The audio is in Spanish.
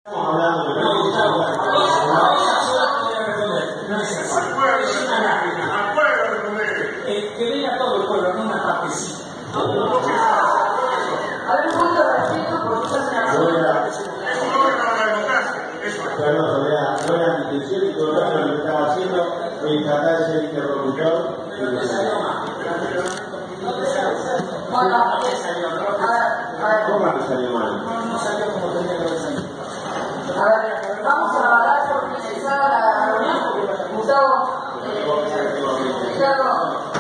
Estamos hablando de que venga todo el pueblo, no una partecita. A ver, un poquito de respeto, porque no era mi intención y todo lo que estaba haciendo es tratar de ser interlocutor. ¿Cómo que salió mal? no salió como tenía que salir. A ver, vamos a dar por finalizada la reunión, porque Gustavo,